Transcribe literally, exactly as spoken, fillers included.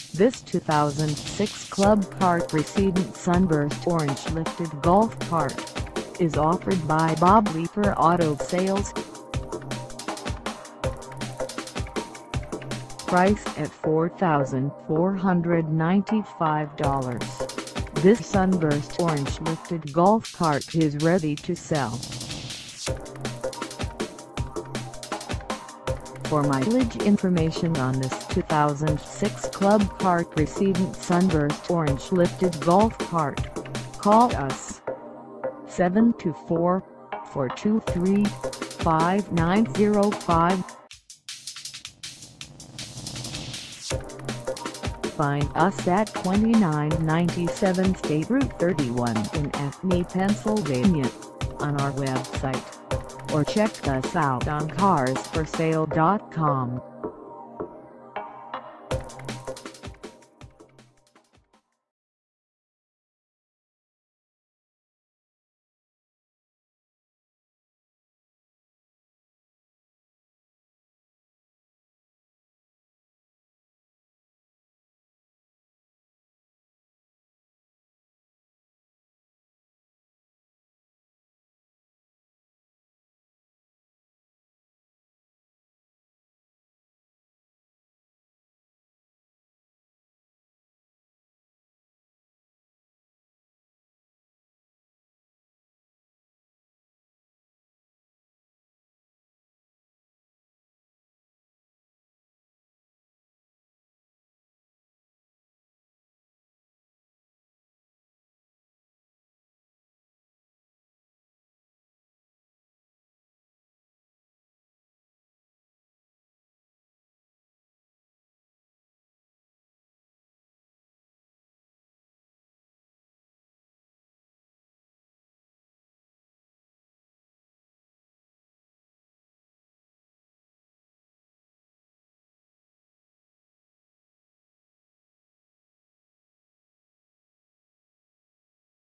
This two thousand six Club Car Precedent Sunburst Orange lifted golf cart is offered by Bob Leeper Auto Sales. Priced at four thousand four hundred ninety-five dollars, this Sunburst Orange lifted golf cart is ready to sell. For mileage information on this two thousand six Club Car Precedent Sunburst Orange lifted golf cart, call us seven two four, four two three, five nine zero five. Find us at twenty-nine ninety-seven State Route thirty-one in Acme, Pennsylvania, on our website, or check us out on cars for sale dot com.